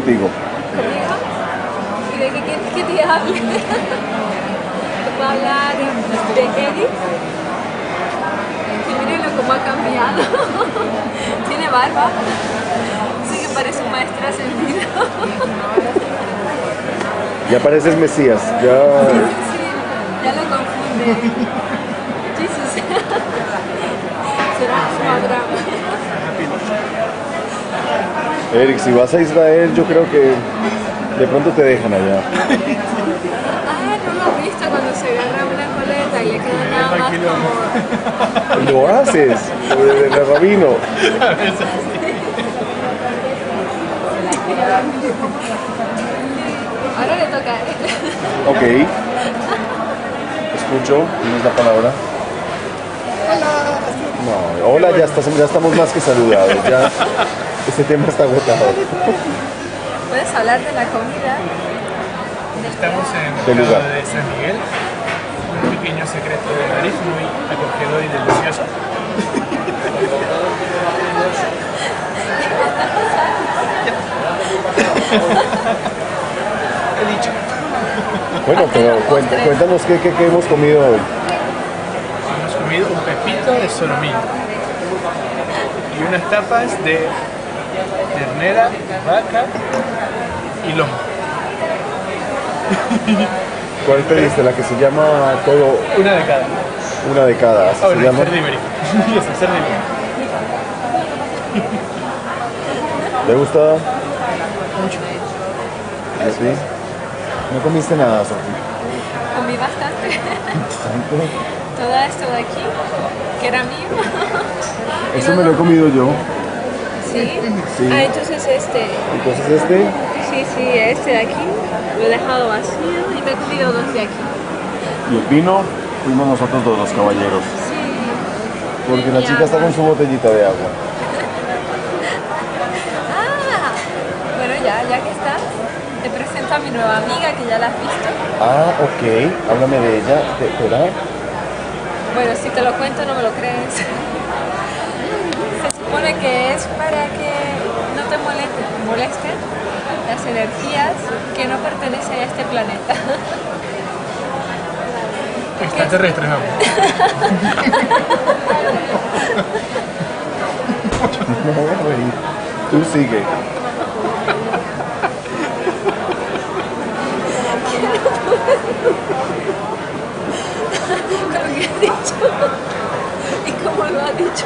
contigo. ¿Conmigo? ¿Y de qué te hable? ¿Te puedo hablar de Eric? Y mírenlo cómo ha cambiado. Tiene barba. Sí que parece un maestro ascendido. Ya pareces Mesías, ya... Sí, ya lo confunde. Jesus. Será como Abraham. Eric, si vas a Israel, yo creo que de pronto te dejan allá. Ah, no lo has visto cuando se agarra una coleta y le queda nada más como... Lo haces, de rabino. Ahora le toca a él. Ok. Escucho, tienes la palabra. No, hola, ya estamos más que saludados. Ya este tema está agotado. ¿Puedes hablar de la comida? Estamos en el mercado de San Miguel, un pequeño secreto de Madrid, muy acogedor y delicioso. He dicho. Bueno, pero cuéntanos qué hemos comido hoy. Hemos comido un pepito de solomillo y unas tapas de ternera, vaca y lomo. ¿Cuál pediste? La que se llama todo... Una de cada. Una de cada, así se llama. Cerdo ibérico. Y eso, cerdo ibérico. ¿Te gusta? Mucho. ¿Sí? ¿No comiste nada, Sofía? Comí bastante. ¿Bastante? Todo esto de aquí, que era mío. Eso me lo he comido yo. ¿Sí? Sí. Ah, entonces este. Entonces este... Sí, este de aquí lo he dejado vacío y me he comido dos de aquí. Y el vino, fuimos nosotros dos los caballeros. Sí. Porque la chica está con su botellita de agua. Ah, bueno, ya que estás, te presento a mi nueva amiga que ya la has visto. Ah, ok. Háblame de ella. ¿Espera? Bueno, si te lo cuento no me lo crees. Se supone que es para que no te molesten las energías que no pertenecen a este planeta. Extraterrestres, vamos. No voy a reír. Tú sigue. Con lo que ha dicho y cómo lo ha dicho.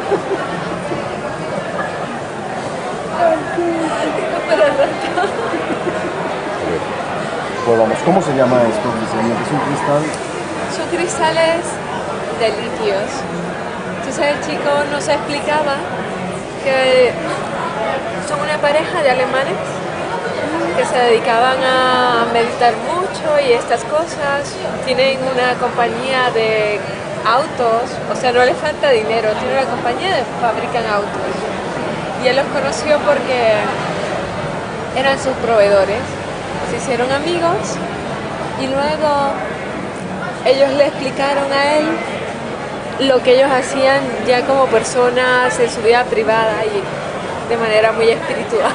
Pero al rato. Pues vamos, ¿cómo se llama esto? ¿Es un cristal? Son cristales de litios. Entonces el chico nos explicaba que son una pareja de alemanes que se dedicaban a meditar mucho y estas cosas. Tienen una compañía de autos, o sea, no les falta dinero, tienen una compañía de fabrican autos. Y él los conoció porque eran sus proveedores. Se hicieron amigos y luego ellos le explicaron a él lo que ellos hacían ya como personas en su vida privada y de manera muy espiritual.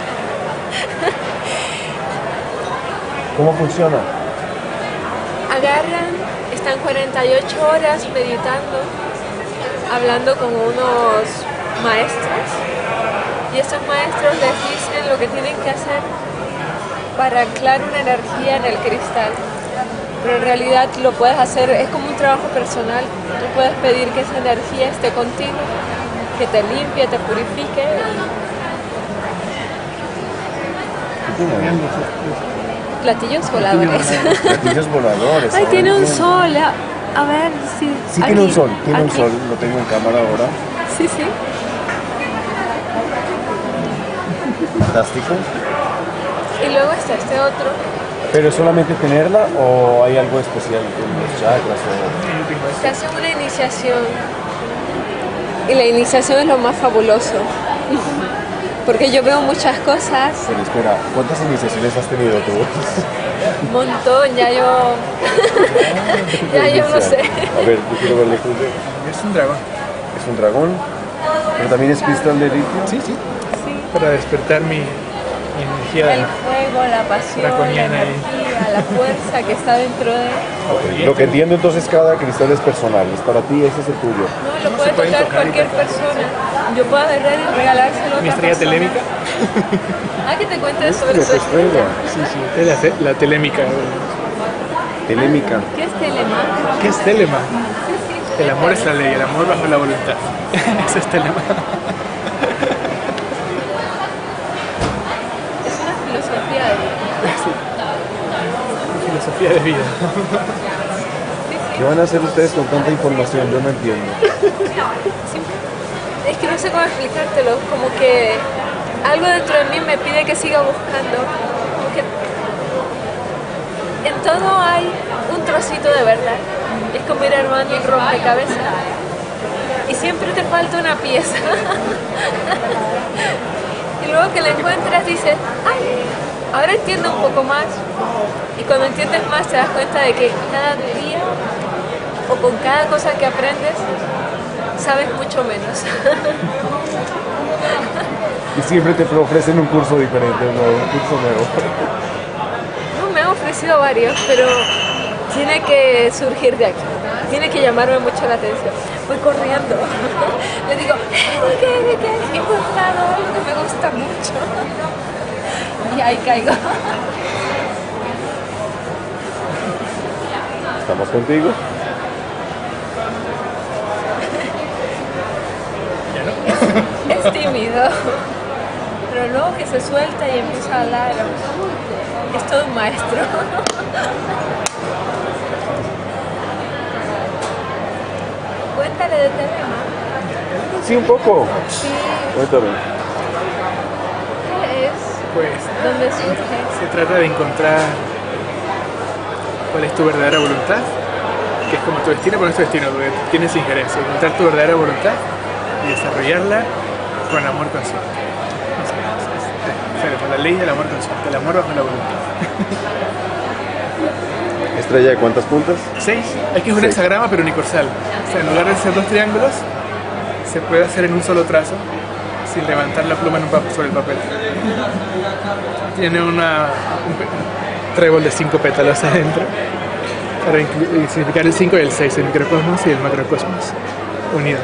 ¿Cómo funciona? Agarran, están 48 horas meditando, hablando con unos maestros y estos maestros les dicen lo que tienen que hacer para anclar una energía en el cristal. Pero en realidad lo puedes hacer, es como un trabajo personal. Tú puedes pedir que esa energía esté contigo, que te limpie, te purifique. Platillos voladores. Platillos voladores. Ay, tiene un sol. A ver si... Sí, aquí, tiene un sol, tiene un aquí. sol. Lo tengo en cámara ahora. Sí, sí. Fantástico. Y luego está este otro. ¿Pero es solamente tenerla o hay algo especial con los chakras? Te hacen una iniciación. Y la iniciación es lo más fabuloso. Porque yo veo muchas cosas. Pero espera, ¿cuántas iniciaciones has tenido tú? Un montón, ya yo... ya yo no sé. A ver, yo quiero verle. Es un dragón. Es un dragón. Pero también es cristal de litio. Sí, sí. Sí. Para despertar mi energía energía el fuego, la pasión, la draconiana ahí. energía, la fuerza que está dentro de él. Ok, lo que entiendo entonces, cada cristal es personal, es para ti, ese es el tuyo. No, lo puede se pueden tocar tocar y cualquier tocar. persona. Yo puedo agarrar y regalárselo a Mi otra estrella persona. telémica. Ah, que te cuentes sobre Que tu te estrella. estrella. Sí, es la telémica. Telémica. ¿Qué es telema? ¿Qué es telema? El amor es la ley, el amor bajo la voluntad. Eso es telema. Es una filosofía de vida. Filosofía de vida. ¿Qué van a hacer ustedes con tanta información? Yo no entiendo. Es que no sé cómo explicártelo, como que algo dentro de mí me pide que siga buscando. Como que en todo hay un trocito de verdad. Es como ir armando un rompecabezas. Y siempre te falta una pieza. Y luego que la encuentras dices, ¡ay! Ahora entiendo un poco más. Y cuando entiendes más te das cuenta de que cada día o con cada cosa que aprendes sabes mucho menos. Y siempre te ofrecen un curso diferente, un curso nuevo. No, me han ofrecido varios, pero tiene que surgir de aquí. Tiene que llamarme mucho la atención. Voy corriendo. Le digo, ¿de qué? He encontrado algo que me gusta mucho. Y ahí caigo. ¿Estamos contigo? Es tímido. Pero luego que se suelta y empieza a hablar, es todo un maestro. Cuéntale de tema. Sí, un poco. Sí, Cuéntame. ¿qué es? Pues ¿Dónde surge? se trata de encontrar cuál es tu verdadera voluntad, que es como tu destino, pero no es tu destino, porque tienes injerencia. Encontrar tu verdadera voluntad y desarrollarla con amor consciente. O sea, con la ley del amor consciente, el amor bajo la voluntad. ¿Estrella de cuántas puntas? 6. Aquí es un hexagrama pero unicursal. O sea, en lugar de ser dos triángulos, se puede hacer en un solo trazo, sin levantar la pluma sobre el papel. Tiene un trébol de 5 pétalos adentro, para significar el 5 y el 6, el microcosmos y el macrocosmos, unidos.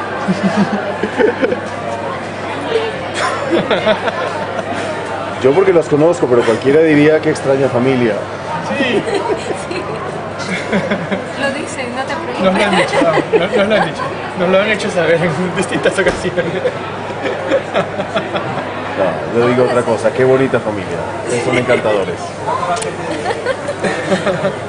Yo porque las conozco, pero cualquiera diría que extraña familia. Lo dicen, no te Nos lo preocupes. han dicho, nos lo han dicho. Nos lo han hecho saber en distintas ocasiones. No, yo digo otra cosa, qué bonita familia. Son encantadores.